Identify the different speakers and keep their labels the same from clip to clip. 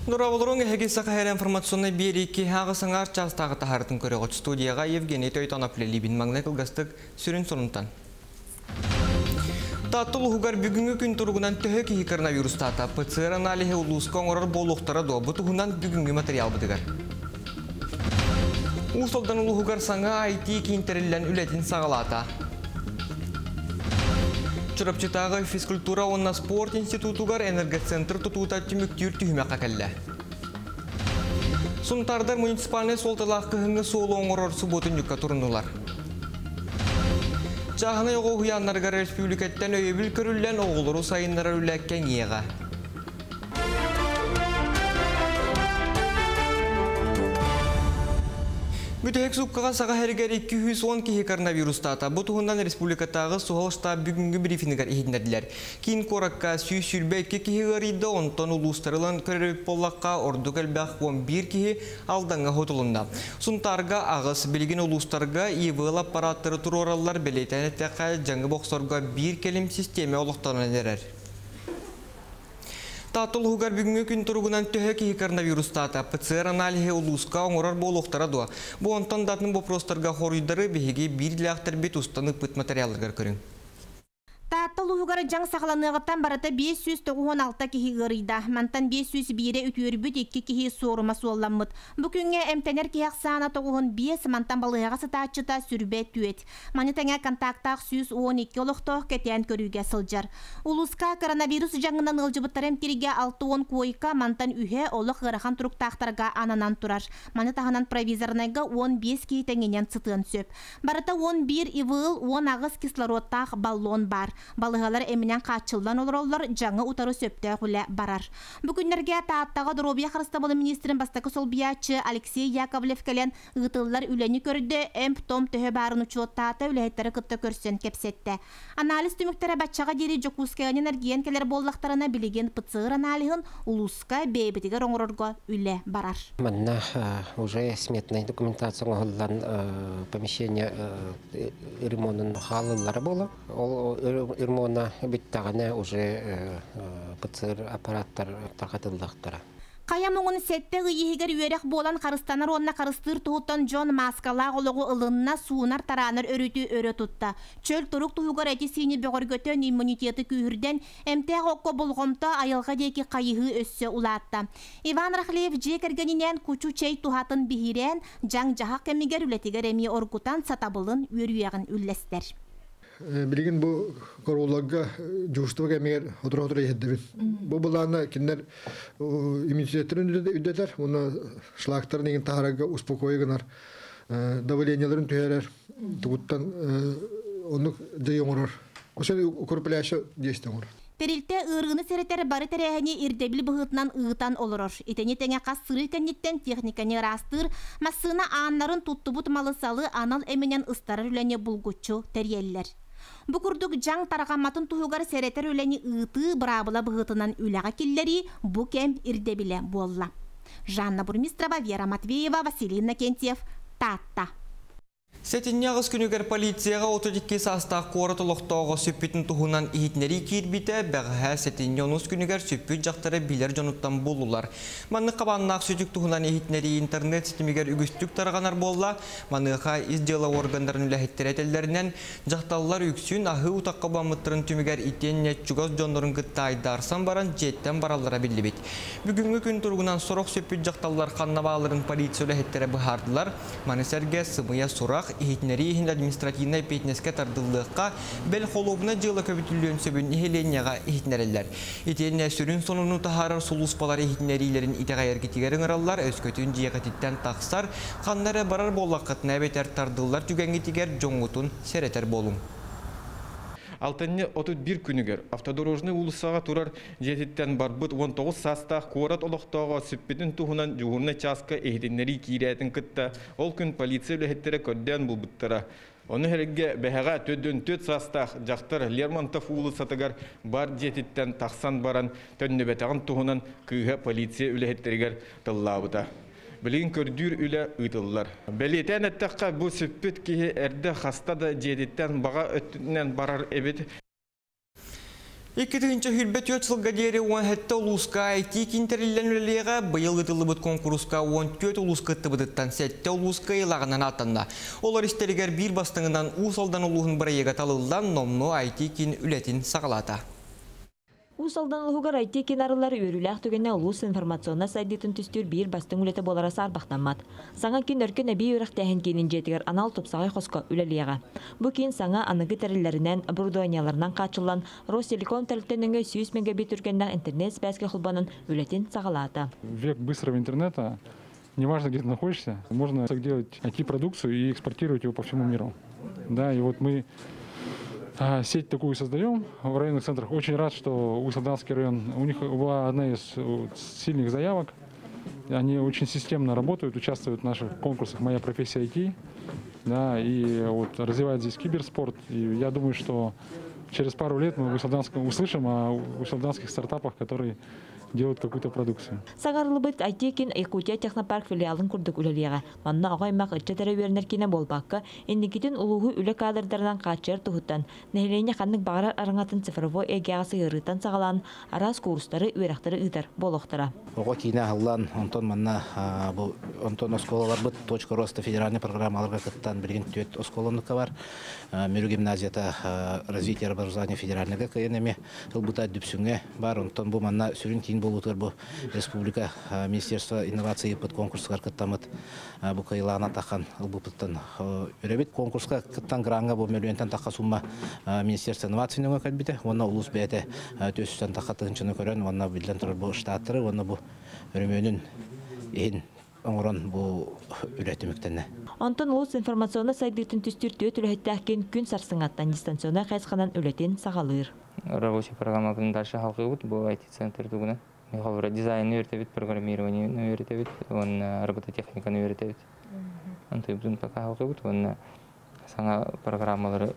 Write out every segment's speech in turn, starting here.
Speaker 1: Нураволорон хегиса кахер информационный береги хагысыңар частагы тахартын көрөгөт студияга Евгений Тойтоноплели бин магнекл гастык сүрүн сонунтан. Таттыл хугар бүгүнгү күн тургунан төһө коронавирус тата ПЦР анализи улуска оңорор болуктара до бутугунан бүгүнгү материал бытыгар. Усолдан улугар саңа IT кинтерилен үлетин сагалата. Чурапчытагы физкультура онна спорт институтугар энергоцентр тутута түмүктүр түймөкка келе. Сунтардар муниципальный солталакы хыңы солу оңорор субботун юкка турнулар. Жаханы оғы хуянларга республикаттан өйбіл көрүллен оғылыру сайынлары үләккен еға. Бүтек суккаға саға әргер 210 кихи коронавирус тата. Бұтығындан республикатағы суғал штаб бүгінгі брифингер ехіндерділер. Кейін қоракка сүй-сүрбе 2 кихи ғарыды, онтан ұлыстарылан көреріп боллаққа орды кәлбәқ 11 кихи алданға ғотылында. Сұнтарға ағыс білген ұлыстарға евыл аппараттары тұр оралар белейтен әттәққа жаңы боқсорға бір келім системе олықтарына дәрер. Таттыл хугар бүгүнгү күн тургунан төһө коронавирус тата ПЦР анализи улуска оңорор болуктара дуа. Бу онтон датын вопростарга хоруйдары беги бир лактар бит устанып пыт материалларга көрүң.
Speaker 2: Таттыл хугар жаң сакаланыгыттан барата 596 кихи гырыйда. Мантан 501 үтүөрбүт 2 кихи соорума суолламмыт. Бу күнгө эмтенер кияк саана 5 мантан балыга сатаачыта сүрбе түет. Манитаңа контактак 112 олохтох кетен көрүүгө сылжар. Улуска коронавирус жаңынан ылжыбыттар эмтириге 6-10 койка мантан үһө олох гырахан туруктактарга ананан турар. Манитаханан провизорнайга 15 кихи теңенен сытын сөп. Барата 11 ивыл 10 агыс кислородтах баллон бар. Балыгалар эминен качылдан олороллар жаңы утары сөптө хүле барар. Бүгүннерге тааттага Дробия Харыстабылы министрин бастакы сол биячы Алексей Яковлев келен ытыллар үлени көрдө эмп том төһө барын учуоттаата үлэхеттери кытта көрсөн кепсетте. Анализ түмүктері баччага дери жокускайын энергиен келер боллактарына билеген ПЦР анализын улуска бейбитигер оңорорго үле барар.
Speaker 3: Манна уже сметная документация оголлан помещение ремонтын халылары болу. Ирмона биттагана уже ПЦР аппараттар тагатылдыктара.
Speaker 2: Каямоңун сетте ыйыгер үйерек болан карыстанар онна карыстыр туһуттан Джон маскала ологу ылынна суунар таранар өрүтү өрө тутта. Чөл турук туһугар эти сини бөгөргөтөн иммунитети күйүрден эмтег окко болгомто айылга деки кайыгы өссө улаатта. Иван Рахлеев жекергенинен кучу чей тухатын бихирен жаң жахак эмигер үлетигер эми оргутан сатабылын үрүягын үллестер.
Speaker 4: Билген бу королага жуштуга эмер отура еддебин. Бу буланы киндер иммунитеттерин үдетер, уна шлактарын еген таарага успокойгонар, давленияларын төһөрөр, тугуттан ону жайоңорор. Ошол укрепляющий действие.
Speaker 2: Терилте ырыны серетер бары терехени ирдебил быһытынан ыытан олорор. Итени теңе кас сыры кенниттен техниканы растыр, массына ааннарын туттубут малысалы анал эменен ыстарыр үлене булгучу терьеллер. Бу курдук жаң тарагаматын туһугар серетер үлени ыыты бырабыла быһытынан үлага киллери бу кем ирдебиле болла. Жанна Бурмистрова, Вера Матвеева, Василий Накентьев, Татта.
Speaker 1: Сетиннягыз күнігер полицияға 32 састақ қорыт ұлықтауға сөппетін тұхынан ихетнері кейірбейті бәғіға сетиннягыз күнігер сөппет жақтары билер жоnuттан болулар. Маны қабаннақ сөтік тұхынан ихетнері интернет сетімігер үгістік тарағанар болла, маныға издела органдарын үләхеттер әтелерінен жақталылар үксін ағы ұтаққа бамыттырын түмігер итен нетчугаз жонларын күтті айдарсан баран жеттен баралара білі бет. Бүгінгі күн тұрғынан сұрық сөппет жақталылар қаннабаларын полиция үләхеттері бұхардылар, манысерге сымыя сұрақ ихитнери административный петнеске тардылдыққа бел холобына жылы көбітілген сөбін ихеленияға ихитнерелер. Итенне сүрін сонуну тахарар сулуспалар ихитнерилерін итеғайыр кетігерін ұралар өскөтін жиеғатиттен тақсар, қаннары барар болаққытына бетер тардылар түгенгетігер жоңғытын серетер болум.
Speaker 5: Алтынны 31 күнігер автодорожны улысаға турар жететтен барбыт 19 састақ қорат олықтауға сөппетін тұғынан жүғырны часқа ehtinleri киірәтін күтті. Ол күн полиция үліхеттері көрден бұл бұттыра. Оны әрге бәхіға төдден төт састақ жақтар Лермонтов улысатығар бар жететтен тақсан баран төнні бәтіған тұғынан күйі полиция үліхеттерігер тыллауыда. Білген көрдүр үлі ұйтылылар. Бәлетен әттіққа бұл сөппет кейі әрді хаста да жедеттен баға өттінен барар әбет.
Speaker 1: Иккетинче хүлбет йотсылга дери уан хетте улуска айти кинтерилен үлелеға бұйыл ғытылыбыт конкурска уан төт улускытты бұдыттан сетте улуска илағынан атанна. Олар истерігер бір бастыңынан усалдан улуғын бірайеға талылдан номну айти кин үлетін сағалата.
Speaker 6: Усалдан улуғар айти кинарылар өріләқ түгенне улус информационна сайдетін түстер бір бастың үлеті боларасы арбақтанмат. Саңа кин өркен әбей өріқ тәхін кенін жетігер анал топсағай қосқа үлелеға. Бұ кейін саңа анығы тәрілерінен, оборудованияларынан қачылан Ростелеком тәліктеніңі 100 мегабит үргеннен интернет спәске құлбанын үлетін сағалата.
Speaker 7: Век быстрого интернета, неважно где ты находишься, можно делать IT-продукцию и экспортировать его по всему миру. Да, и вот мы сеть такую создаем в районных центрах. Очень рад, что Усть-Салданский район, у них была одна из сильных заявок. Они очень системно работают, участвуют в наших конкурсах «Моя профессия IT». Да, и вот развивают здесь киберспорт. И я думаю, что через пару лет мы услышим о усть-салданских стартапах, которые делают какую-то продукцию.
Speaker 6: Сагарылыбыт айтекин Якутия технопарк филиалын курдук үлелега. Манна агаймак ыччатары вернеркине болбакка, эндикитин улугу үле кадрдардан качер тухуттан, нехилене ханнык багарар арыңатын цифровой эгеасы ырытан сагалан, арас курстары үйрактары ыдар болохтара.
Speaker 8: Ого кийне аллан, онтон манна онтон осколалар быт точка роста федеральный программаларга кыттан билген төт осколоннука бар. Мөрү гимназията развития образования федеральныйга кыйынеме ылбыта дүпсүңе бар. Онтон бу манна сүрүн кийин болутыр бу республика министерство инновации под конкурска кыттамыт бу кыйлана тахан ылбыттан өрөбит конкурска кыттан гранга бу миллионтан така сумма министерство инновацияны калбите. Онна улус бете төсүстөн такатынчыны көрөн, онна билден тур бу штаттары, онна бу өрөмөнүн эн оңорон бу үретимиктене.
Speaker 6: Онтон улус информационна сайдытын түстүр төт үлөһөттәкин күн сарсыңаттан дистанционна кайсыканан үлетин сагалыр.
Speaker 9: Рабочая программа дальше халкы бу IT-центр тугуна. Михалра дизайн үйрөтөбүт, программирование үйрөтөбүт, он робототехниканы үйрөтөбүт. Антый бун пока халкы он саңа программалары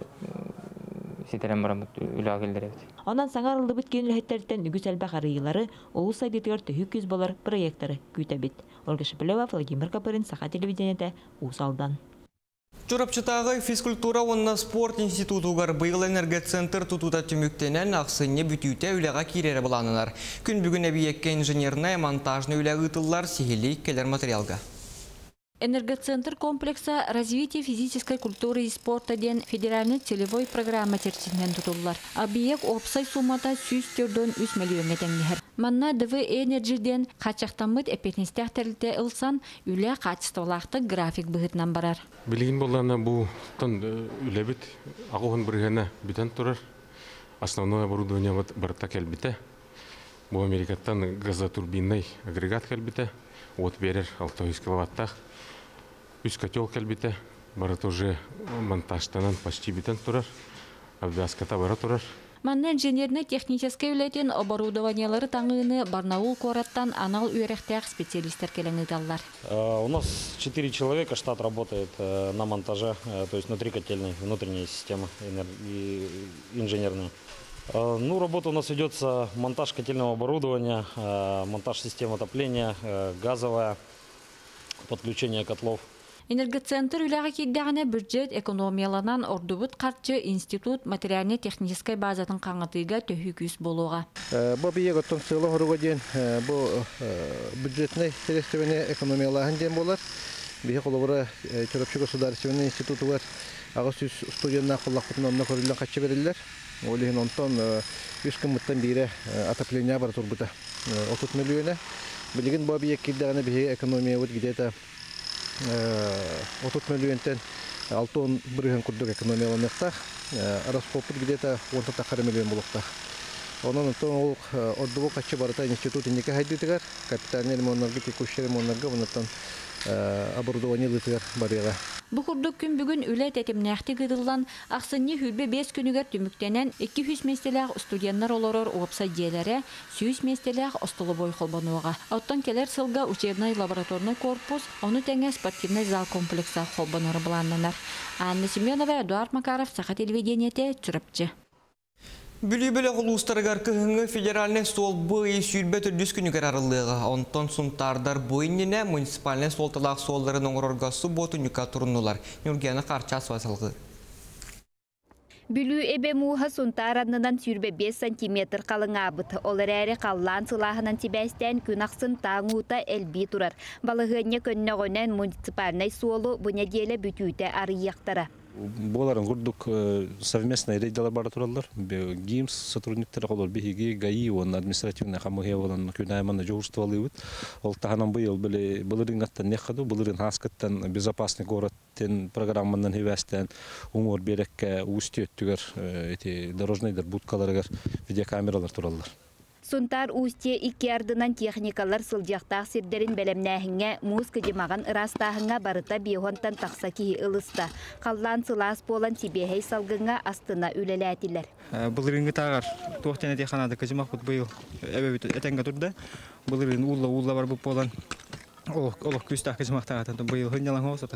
Speaker 9: ситерем барамыт үлөгөлдөрөбүт.
Speaker 6: Онан саңарылдыбыт кен үлөһөттөрдөн үгүс албак арыйлары улус сайдытыр 200 болар проекттары күйтөбүт. Ольга Шепелева, Владимир Капырин, Саха телевидениеде Усалдан.
Speaker 1: Чурапчытағы физкультура онна спорт институтугар быйыл энергоцентр тутута түмүктенен ақсыне бүтүйте үлеға кирері бұланылар. Күн бүгін әбиекке инженерная монтажны үлеғы ұтылар сихили келер материалға.
Speaker 10: Энергоцентр комплекса развития физической культуры и спорта ден федеральный целевой программа тертинен тутулар. Объект опсай суммата 100 миллион теңгер. Манна ДВ Energy ден качактамыт эпетнистер терлите ылсан үле качестволакты график быгытнан барар.
Speaker 11: Билген боллана бу тон үлебит агуын биргене битен турар. Основное оборудование вот барта келбите. Бу Америкаттан газотурбинный агрегат келбите. Вот берер 600 киловаттах. Үс котел келбите. Барат уже монтажтанан почти битен турар. Обвязката бара турар.
Speaker 10: Манна инженерный технический үлетен оборудованиялары таңыны Барнаул кораттан анал үйректег специалисттер келеңиталлар.
Speaker 12: У нас 4 человека, штат работает на монтаже, то есть внутри котельной, внутренней системы инженерной. Ну, работа у нас ведется монтаж котельного оборудования, монтаж системы отопления, газовое, подключение котлов.
Speaker 10: Энергоцентр үләгә килдәгенә бюджет экономияланан ордубут карчы институт материально-технической базатын каңытыга төһүкүс болуга.
Speaker 8: Бу биеге тонсылы хорогоден бу бюджетный средствование экономиялаһын ден болар. Бие колобра Чурапчы государственный институты бар. Агыс студияна коллакытын онна көрүлгөн качы берилер. Олеген онтон 100 кымыттан бире отопление бар турбута. 30 миллиона. Билген бу биеге килдәгенә бие экономия вот где-то 30 миллионтен 6 брыган курдук экономияланықтақ, распопыт где-то 10 миллион болуқтақ. Онан ол ордубу качы барыта институт инеке хайдытыгар, капитальный ремонтнарга, текущий ремонтнарга, онаттан оборудование лытыгар барыга.
Speaker 10: Бу курдук күн бүгүн үлет этимнәхти гыдыллан аксынны хүлбе 5 күнүгөр түмүктенен 200 местелек студенттер олорор опса диелере 100 местелек остолобой холбонуга. Оттон келер сылга учебный лабораторный корпус, оны теңе спортивный зал комплекса холбонору буланнанар. Анна Семенова, Эдуард Макаров, Саха телевидениете, Чурапчы.
Speaker 1: Бүлі-бүлі құлыстарығар күхіңі федеральный стол бұй сүйілбет үрдіс күнігер арылығы. Онтон сұнтардар бұйніне муниципальный столталақ солдарын оңырорғасы боту нүка тұрынулар. Нүргені қарчас васылғы.
Speaker 13: Бүлүү эбе муха сунтаранынан сүрбе 5 сантиметр қалыңабыт. Олар әрі қаллан сылағынан тибәстен күн ақсын таңуыта әлбей тұрар. Балығыне көннеғонен муниципальный суолу бұне деле бүтүйті арыяқтара.
Speaker 14: Боларын құрдық совместный рейдалар бары тұралар. ГИМС сотрудниктері қолыр бейгі ГАИ, оның административный қамығы болан күнайманы жоғырстывалы өт. Ол тағынан бұйыл бұлырын аттан неқаду, бұлырын хаскаттан безопасный городтен программандан хевестен оңыр берекке ұсты өттігер дорожнайдар будкаларығар видеокамералар тұралар.
Speaker 13: Сунтар усте икки ардынан техникалар сылдияқтақ сирдерін бәлемнәхіңе муз кыдемаған ырастағыңа барыта бейхонтан тақса кейі ылыста. Қаллан сылас болан тибехей салғыңа астына үлеләтілер.
Speaker 15: Бұлырыңғы тағар тоқтен әтеханады кыдемақ бұд бұйыл әбәбет әтенге тұрды. Бұлырың улла бар бұп болан. Олық күстақ кыдемақтағатын бұйыл хүнделің ғосы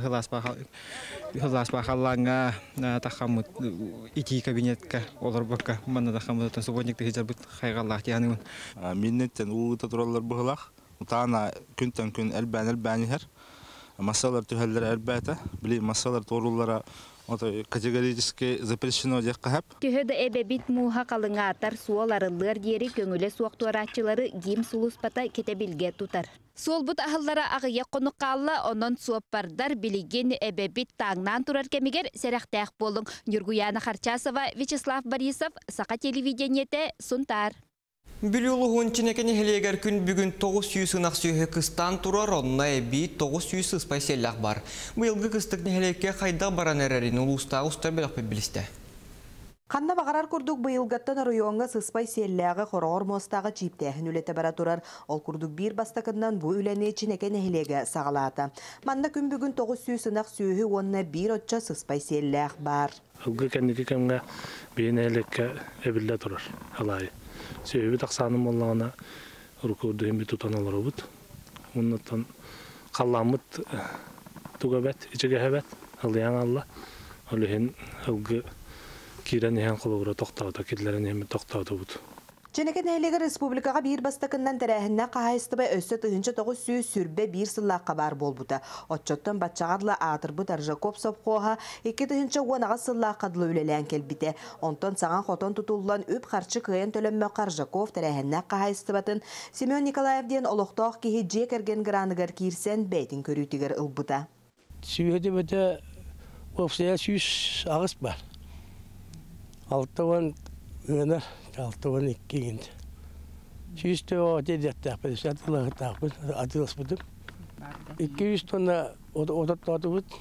Speaker 15: хыласпа қалланға тақамыд ити кабинетке олар баққа манна тақамыдатын субботникті хижар бұд қайғаллақ тияның.
Speaker 16: Миннеттен ұлғыта тұралар бұғылақ. Ұтағына күнтен күн әлбәнігер. Масалар түхәлдері әлбәті. Білей масалар торулара категорически запрещено деп қағап.
Speaker 13: Түхеді әбәбит муға қалыңатар суоларылыр дері көңілі суақтуарачылары гим сулуспата кетебілге тұтар. Сол бұт ағыллара ағыя қонуққалла онын суаппардар білеген әбәбит таңнан тұрар кәмегер сәрәқтәқ болың. Нюргуяна Харчасова, Вячеслав Борисов, Сақа телевидениеті, Сунтар.
Speaker 1: Бүлілі ғончынекені хелегер күн бүгін 900 сынақ сүйі қыстан тұрар, онына әбі 900 спайселлақ бар. Бұйылғы қыстық нехелекке қайда баран әрәрін ұлыстағы ұстар бәлік білісті.
Speaker 17: Қанна бағарар күрдік бұйылғаттан районға сыспай селләғы қорғыр мостағы чиптәхін үлеті бара тұрар. Ол күрдік бір бастақыннан бұ үләне чінекен әхілеге сағалаты. Манна күн бүгін 900 сынақ сүйі онына бір отча сыспай селләғ бар.
Speaker 18: Ұлғы кәнекі кәмға бейін әлекке әбілі тұрар. Алайы. Сөйбі тақсаным олағына ұрқырды ембі тұтан олар өбіт. Оннаттан қаламыт тұғабәт, ичіге әбәт, алиян алла. Олығын ұлғы кирен ең қолығыра тоқтауды, кетлерін емі тоқтауды бұд.
Speaker 17: Ченекен әйлігі республикаға бір бастақыннан тәрәхінна қағайыстыбай өсі тұхынчы 900 сүрбе бір сыллаққа бар бол бұды. Отчоттан батчағадла атыр бұд Аржаков сопқоға 2 тұхынчы онаға сыллаққа дылы үлелән келбіде. Онтан саған қотон тұтылуан өп қарчы қиын төлімі Аржаков тәрәхінна қағайыстыбатын Семен Николаевден олықтақ кейі жек әрген гранығар кирсен бәйтін көрітігер ұлбыда.
Speaker 19: Сүйеді бұды опсия сүйіс ағыс бар. Алтауан ыңынар, алтауан еккегенді. Сүйісті о дедеттақ бәдесі атылағытақ бұд, атылыс бұдым. 200 тонна отаттады бұд.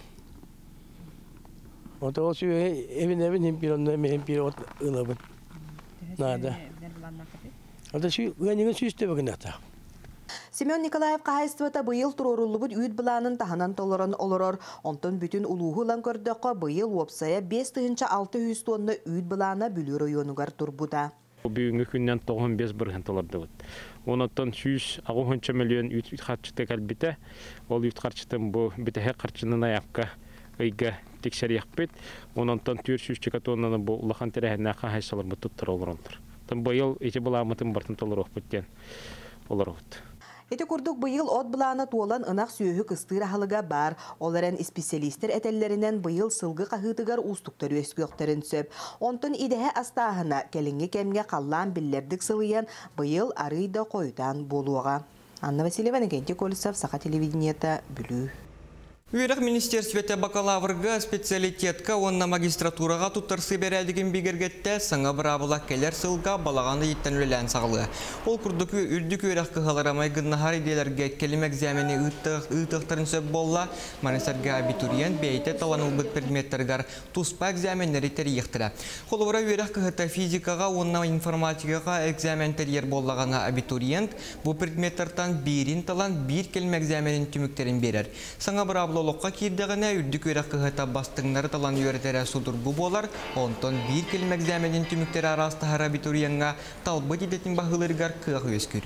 Speaker 19: Ота ол сүйі әвін емпир, онда емпир ұлы бұд. Нада. Ота ыңынығын сүйісті бүгін атақ.
Speaker 17: Семен Николаев қағайыстывата бұйыл тұрорулыбыд үйд бұланын таханан толырын олырыр. Онтын бүтін ұлуғылан көрдіққа бұйыл опсая 5-600 тонны үйд бұлана бүлі районуғар тұрбуда.
Speaker 18: Бүгінгі күннен 95 бірген толырды бұд. Онаттан 100 миллион үйд қарчыты кәлбіті. Ол үйд қарчытын бұл бітіғе қарчының аяққа ұйға тексер яқпет. Онаттан 400 тоннаны бұл ұлақан тәрәхінна қағайсалар бұд тұттыр олырындыр. Бұйыл еті бұламытын бартын толыр оқпыттен олар ұғыд.
Speaker 17: Эти курдук быйыл от бұланы туолан ынақ сүйі кыстыр ахылыға бар. Оларын специалистер әтеллерінен быйыл сылғы қағытығар ұстықтар өскөктерін сөп. Онтын идеге астағына келінге кемге қаллан білердік сылыян быйыл арыйда қойдан болуға. Анна Васильева, Негенте Колесов, Сақа телевидениеті, Бүлі.
Speaker 1: Үйрек министерствете бакалаврға специалитетка онна магистратураға тұттарсы берәдігін бігергетті саңа бірабыла келер сылға балағаны еттен өлән сағылы. Ол күрдік үрдік үйрек қығаларамай гыннахар иделерге келім экзамені ұйтықтарын сөп болла, манесерге абитуриент бейте таланыл бұд предметтерігар тұспа экзаменері терiyектірі. Қолывыра үйрек қығыта физикаға онна информатикаға экзаментер ер боллағана абитуриент бұл предметтерден бірін талан бір келім экзаменін түміктерін берер. Саңа бірабыла Лоққа кирдіғіне үрдік өрек қығыта бастыңнары талан үйретері судыр бұ болар, онтон бір келім экзаменін түміктері арастағар абитуриянға талбыт едетін бағылырғар қық өскүр.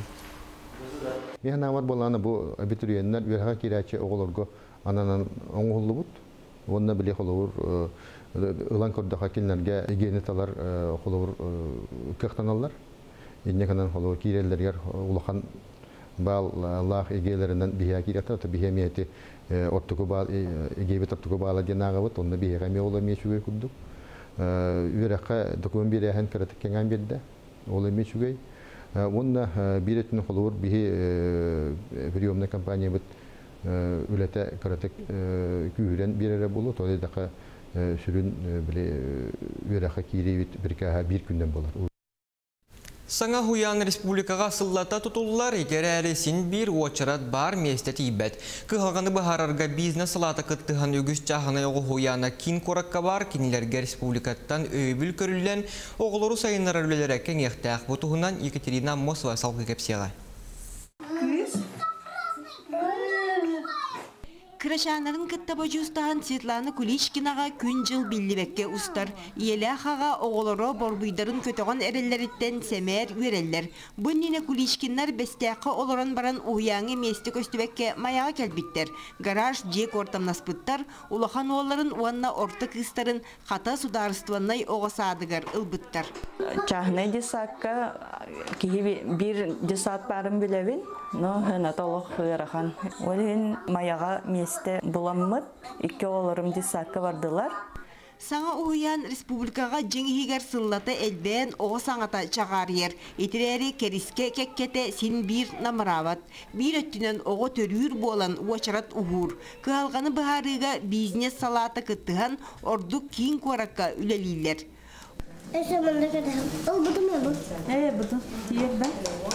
Speaker 20: Мен амат боланы бұл абитурияннар өріға керәчі оғылырғы ананан оңғылы бұд. Онына біле қолуыр ұлан көрдіға келінерге егені талар қолуыр қықтаналар. Енне қанан қолуыр керелдергер ұлақан бал Аллах егелерінен бия кирәтә, бия мияти оттуку бал егебет оттуку бала динагы бут, онда бия гаме ола мечуге куддук. Üreğe doküman bir yahan karatık kengan birde. Ola mi çugay. Onunla bir etini olur bihi priyomna kampanya bit ülete karatık güğüren bir yere bulu. Tolay dakika sürün bile üreğe kiri bir kaha bir günden bular.
Speaker 1: Саңа Хуян Республикаға сыллата тұтулылар егерәресін бір очырат бар местет ибет. Кығалғаны бұхарарға бизнес сылата күттіған өгіс жағына оғы Хуяна кин қораққа бар, кенелерге республикаттан өйбіл көрілген оғылыру сайынлар өлелері кәң ектәқ бұтығынан Екатерина Мосова салғы кепсеға.
Speaker 21: Кырашанарын кыттаба жустахан Светлана Куличкинаға күн жыл биллибекке устар. Иелі ақаға оғылыры борбуйдарын көтіған әрелеріттен сәмәр үйерелер. Бұнніне Куличкинлар бәстәқі олыран баран уяңы месті көстібекке маяға кәлбіттер. Гараж жек ортамнаспыттар, улахан оларын уанна орты кыстарын қата сударыстываннай оғасадығар ылбыттар.
Speaker 22: Чахнай десакка bir десат барын білевін, но хына толық ғырахан. Олын маяға месте буламмыт, 2 оларым десакка бардылар.
Speaker 21: Саңа Уян республикаға жеңігер сыллата әлбән оғы саңата чағарыр. Етірәрі керіске кәккете сен бір намырават. Bir өттінен оғы төрүр болан уачарат ұғыр. Кығалғаны бұхарыға бизнес салата күттіған ордық кейін қораққа үлелейлер.
Speaker 23: Әсімінді кәдім. Ол бұды ма бұл?
Speaker 22: Бұды. Тиерді?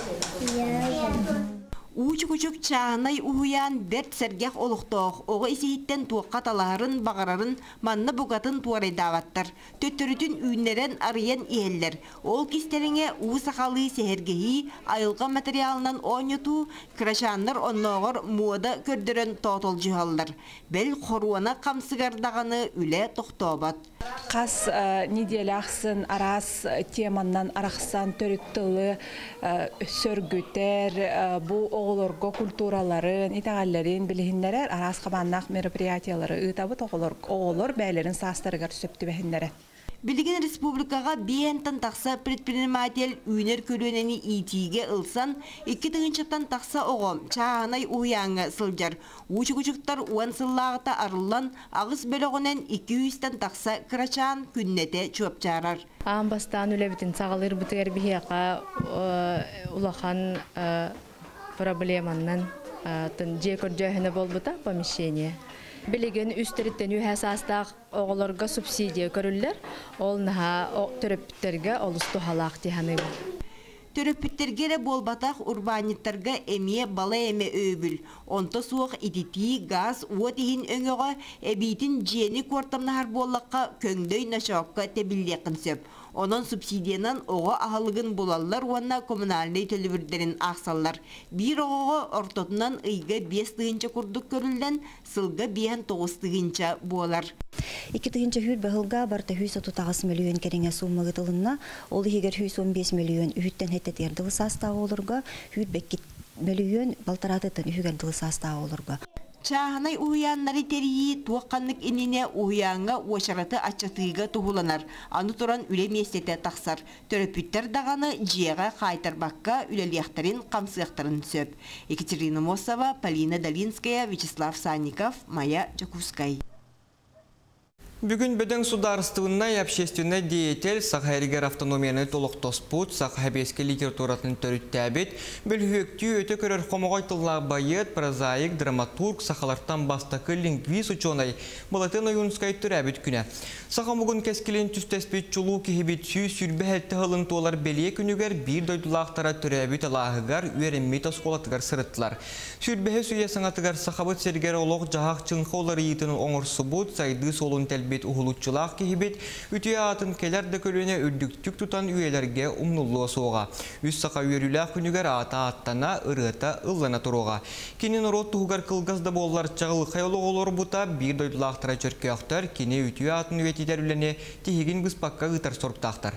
Speaker 21: Уучу-кучук чағынай уян бәрт сәргеқ олықтоқ, оғы есейттен туаққа таларын, бағарарын, манны бұғатын туарайдаваттар. Төттірітін үйінлерін арыян иелер. Ол кестеріңе уысақалы сәхергеhi айылға материалынан ойнету, крашанлар онлоғыр муада көрдірін тотол жығалдар. Бәл қоруана қамсығардағаны үлі тоқтобат.
Speaker 24: Қас неделі ақсын арас теманнан арақсан төріктілі сөргүтер, бұл оғылырға культураларын, итағаларын білігіндері арас қабаннақ мероприятиялары ұйтабы оғылыр бәйлерін састырығар сөпті бәхіндері.
Speaker 21: Билигин республикаға биентан тақса предприниматель үйнер көрінені итиге ылсан, 2 тығыншықтан тақса оғым чағанай уяңы сылжар. Учы-күчіктар уан сыллағыта арылан, ағыз бөліғінен 200-тан тақса кырачан күннете чөпчарар.
Speaker 25: Ағын бастан үлебітін сағалыр бұтығар бігеға улахан проблеманнан жекір жөйіні бол бұта помещение. Билеген үстеріттен үйәсастақ оғыларға субсидия көрілдер, ол наға төрөптерге олысту халақ дегені.
Speaker 21: Төрөптерге болбатақ урбаниттарға әме бала әме өбіл. Онта суық идити, газ, уот ехін өңіға әбейтін жені кортамнағар боллаққа көңдөй нашауққа тәбілдеқін сөп. Onun subsidiyanan oğa ahılığın bulallar uanna kommunalnay tölübürderin ақсаллар. Bir oğa ortotunan ıyga 5 tığınca kurduk görülden sılga 9 tığınca bualar.
Speaker 26: 2 tığınca hür bahılga barta 130 milyon kerenge summa gıtılınna, olu higer 115 milyon ühütten hettet erdiği sastağı olurga, hür bekit milyon baltaratıtan ühügerdiği sastağı olurga.
Speaker 21: Çağınay uyanları teriyi tuğanlık inine uyanğa uaşaratı açatığıga tuğulanar. Anı turan üle mesete taqsar. Töröpütter dağını ciğağa qaytarbakka üleliyaktarin kamsıyaktarin söp. Екатерина Мосова, Полина Долинская, Вячеслав Санников, Майя Джакускай.
Speaker 1: Бүгін бөдің сударыстығынна общественный деятель Сақайригер автономияны толықтоспут, Сақайбеске литературатын төріттәбет, білхүйекті өті көрір қомағайтылға байет, прозаик, драматург, Сақаларттан бастақы лингвиз учонай, Балатын ойынскай түрәбет күні. Сақам бүгін кәскелен түстеспет чулу кехебет сүй сүрбе әтті ғылын туалар беле күнігер бір дойдылақтара түрәбет алағығар үйеренмет осқолатығар сырыттылар. Сүрбе сүйе саңатығар Сақабыт сергер олық жағақ чыңқы олар етінің оңыр сұбут, сайды солын тәлбет ұғылытчылақ кехебет, үтіе атын келерді көліне үрдіктік тұтан үйелерге ұмнулуы соға. Үс сақа үйеріләқ күнігер ата аттана, ұрыта, ұллана тұруға. Кенен ұрот тұғығар қылғызды боллар чағыл қайылы олар бұта бір дойдылақтыра чөрке ақтар, кене үтіе атын үвететер үліне тегеген бұспаққа ұтар сорптақтар.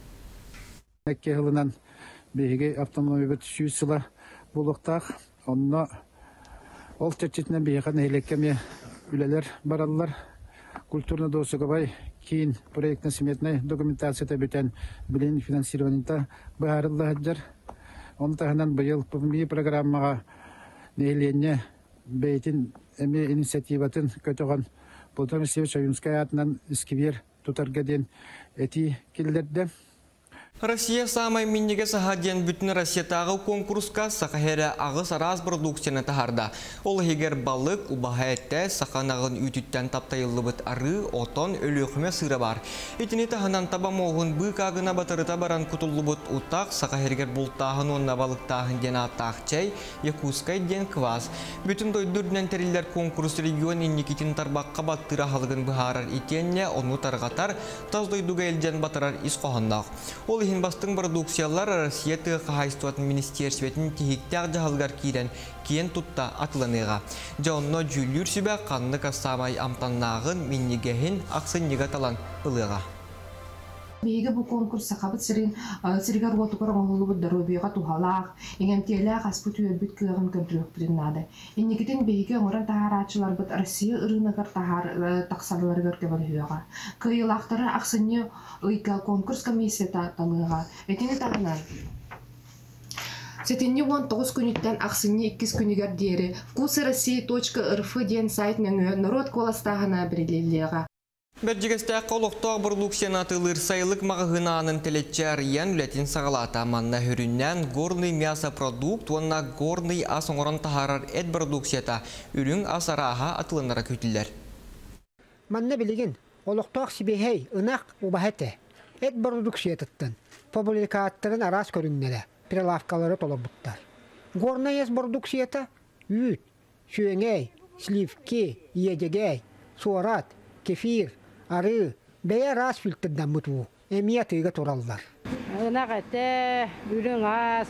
Speaker 27: Әкке ғылынан бейге автономия бөт сүйісіла болуқтақ, онына ол тәрчетінен бейған әйлеккеме үлелер баралылар. Культурный досуга бай, кейін проектно-сметной документацията бөтен білен финансированита бағарылы әддер. Оны тағынан бұйыл бұмби программаға нейленне бәйтін әме инициативатын көтіған Полтора Севич Аюнская атынан искивер тутарга ден эти киллерде.
Speaker 1: Россия самай миннеге сахаден бүтін Россиятағы конкурска сақахері ағыз араз продукцияны тахарда. Ол егер балық убаға әтті сақанағын үтіттен таптайылы бұт ары, отон, өліқіме сыры бар. Етіне тахынан таба моғын бұқ ағына батырыта баран күтілі бұт ұтақ сақахергер бұлттағын онна балықтағын ден аттақ чай, якускай ден кваз. Бүтін дойдүрден тәрілер конкурс регион иннекетін тарбаққа баттыра халығын бұхарар етенне, оны тарғатар, таз дойдуға елден батырар ис қоғандақ. Ол Хин бастың продукциялар Россия тыға хайстуатын министерсветінің тихиктяқ жағылғар кейден кейін тұтта атыланыға. Жауынно жүлір сүбә қанны қасамай амтаннағын миннегехін ақсын неға талан ұлыға.
Speaker 2: Бейге бұл конкурс сақабыт сірігер отықыр оңылы бұд дұрубиға тухалақ, еңемтелі қаспы түйелбіт күйіғын көрдірік біріннады. Еннекетін бейге оңыран тахарачылар бұд Россия ұрынығыр тақсадылары көрке бұл үйеға. Күйілақтары ақсыне ұйқа конкурс комиссия талыға. Әтені тағынан. Сетенне 19 күніттен ақсыне 2 күнігер дері вкусороссия.рф ден сайтының народ коластағына бірелелеға.
Speaker 1: Бәджігістәк қолықтағы продукцияны атылыр сайлық мағығынанын тілетчәр ен үләтін сағалата манна хүріннен горный мясо продукт, онна горный ас оңырын тахарар әд продукцията үрін асараға атылынара көтілер.
Speaker 3: Манна білеген, олықтақ сібейхей ұнақ ұбахеті әд продукциятыттын публикаттырын арас көріннелі прилавкалары толы бұттар. Горный ас продукцията үт, шөңей, сливки, едегей, суарат, кефир, ары, бәйе рас фильтрден мұту, әмия тыйға тұралдар.
Speaker 4: Нағәті, үрің ас,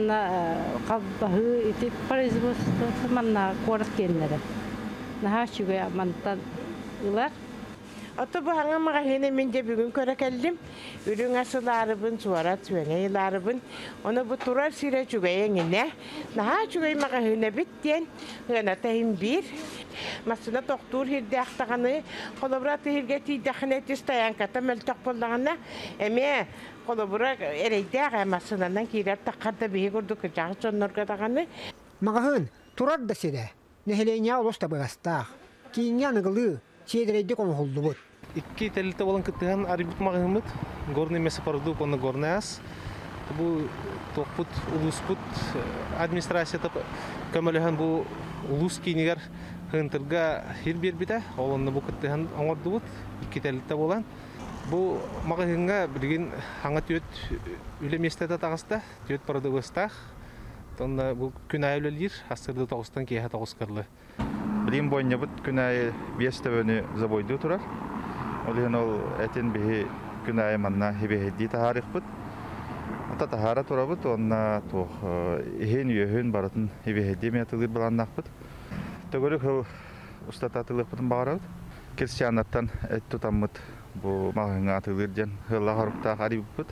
Speaker 4: қалбағы, етіп производство манна қорық кенлері. Наға шүге амантан ұлар.
Speaker 5: Аты бұхаңа мағахене менде бүгін көрі кәлдім. Үрің асыларыбын, суарат, сөңейларыбын. Оны бұ тұрар сире чүгейіңіне. Наға чүгей мағахене біттен, ғанатайым бір. Масына тоқтур хирде ақтағаны, қолыбыраты хирге тейдіқіне тестаянката мөлтіқ болдағына. Әме қолыбыра әрейді аға масынанан кейрер таққарда бейі көрді күжағы соннорға дағаны.
Speaker 3: Мағахын, тұрар да сире. Нәхелене олыста бұғастақ. Кейінге анығылы, седірейді қоңғылды бұд.
Speaker 6: Икки тәлілті болан күттіған арибут мағығымыд, горный мясо продукт, оны горный ас. Бұл тоқпыт, улуспыт администрацията көміліған бұл улус кейінігер хынтырға хир бербіді, олонны бұл күттіған оңырды бұд, икки тәлілті болан. Бұл мағығынға білген хаңа түйет үлі местеді тағыста, түйет продуғыстақ. Онда бұл күн айылылыр, астырды тоғыстан кейі тоғызқарлы.
Speaker 7: Білген бойынша бұд күн айы бесті өні забойды тұрар. Олығын ол әтен бейі күн айы манна хебейді тахарық бұд. Ата тахара тұра бұд, онна тоқ ехен үйен баратын хебейді метілір баланнақ бұд. Төгірік ол ұстат атылық бұдын бағара бұд. Крестьянаттан әт тұтан бұд. Бұл мағыңа атылыр ден ғылла ғарықтақ ариб бұд.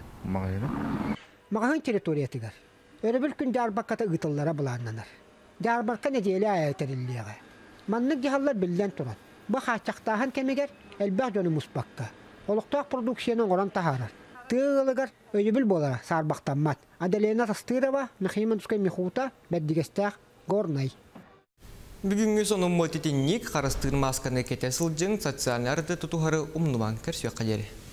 Speaker 3: Мағың территориятығар. Өрөбіл күн дәрбаққата ұйтыллара бұланнанар. Дәрбаққа неделі айытарыллиға. Маннық дехаллар білден тұран. Бұл қачақтағын кемегер әлбәқ жөні мұспаққа. Олықтақ продукцияның оран тахарар. Тығылығар өйібіл болара сарбақтанмат. Адалена тастырова, Михиман Тускай Михута, бәддігістәқ горнай.
Speaker 1: Бүгінгі соның мотетінник қарастығын масканы кете сылжың социалнарды тұтуғары ұмныман кәрсуе қадері.